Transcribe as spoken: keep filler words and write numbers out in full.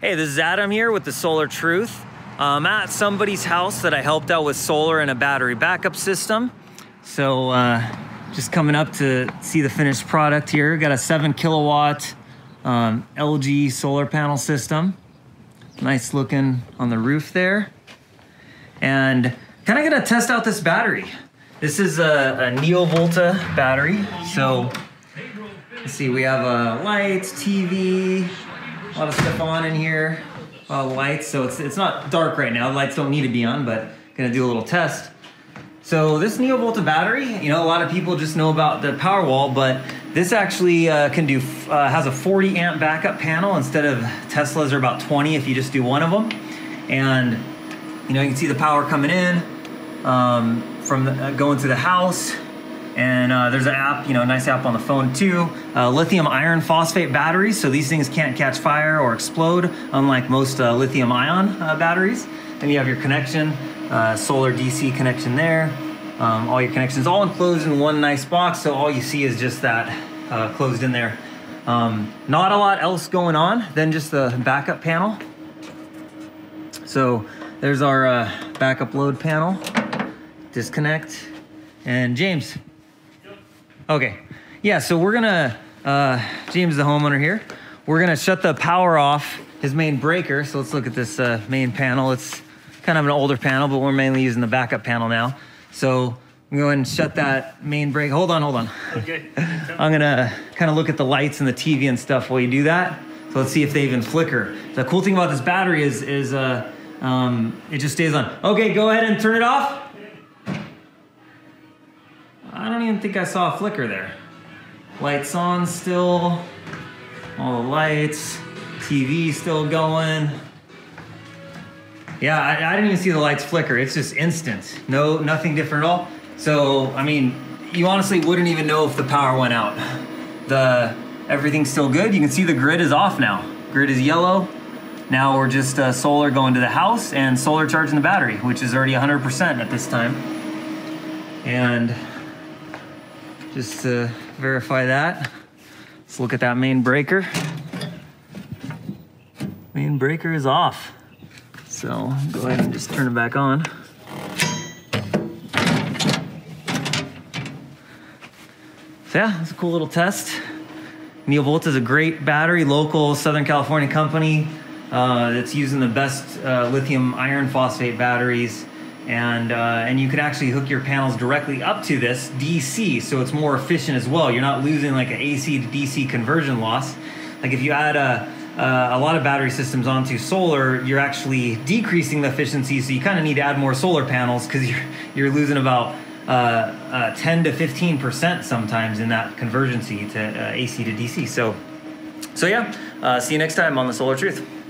Hey, this is Adam here with the Solar Truth. I'm at somebody's house that I helped out with solar and a battery backup system. So uh, just coming up to see the finished product here. Got a seven kilowatt um, L G solar panel system. Nice looking on the roof there. And kind of gonna test out this battery. This is a, a NeoVolta battery. So let's see, we have uh, lights, T V, a lot of stuff on in here, a lot of lights. So it's, it's not dark right now. The lights don't need to be on, but gonna do a little test. So this NeoVolta battery, you know, a lot of people just know about the Powerwall, but this actually uh, can do, uh, has a forty amp backup panel instead of Tesla's are about twenty if you just do one of them. And, you know, you can see the power coming in um, from the, uh, going to the house. And uh, there's an app, you know, nice app on the phone too. Uh, lithium iron phosphate batteries, so these things can't catch fire or explode, unlike most uh, lithium ion uh, batteries. Then you have your connection, uh, solar D C connection there. Um, all your connections all enclosed in one nice box, so all you see is just that uh, closed in there. Um, not a lot else going on than just the backup panel. So there's our uh, backup load panel. Disconnect. And James. Okay, yeah, so we're gonna, uh, James is the homeowner here. We're gonna shut the power off his main breaker. So let's look at this uh, main panel. It's kind of an older panel, but we're mainly using the backup panel now. So I'm going to shut that main break. Hold on, hold on. Okay. I'm gonna kind of look at the lights and the T V and stuff while you do that. So let's see if they even flicker. The cool thing about this battery is, is uh, um, it just stays on. Okay, go ahead and turn it off. I don't even think I saw a flicker there. Lights on still, all the lights, T V still going. Yeah, I, I didn't even see the lights flicker. It's just instant. No, nothing different at all. So, I mean, you honestly wouldn't even know if the power went out. The everything's still good. You can see the grid is off now. Grid is yellow. Now we're just uh, solar going to the house and solar charging the battery, which is already one hundred percent at this time. And just to verify that, let's look at that main breaker. Main breaker is off. So go ahead and just turn it back on. So yeah, it's a cool little test. NeoVolta is a great battery, local Southern California company uh, that's using the best uh, lithium iron phosphate batteries. And, uh, and you can actually hook your panels directly up to this D C, so it's more efficient as well. You're not losing like an A C to D C conversion loss. Like if you add a, uh, a lot of battery systems onto solar, you're actually decreasing the efficiency, so you kind of need to add more solar panels because you're, you're losing about uh, uh, ten to fifteen percent sometimes in that conversion to uh, A C to D C. So, so yeah, uh, see you next time on the Solar Truth.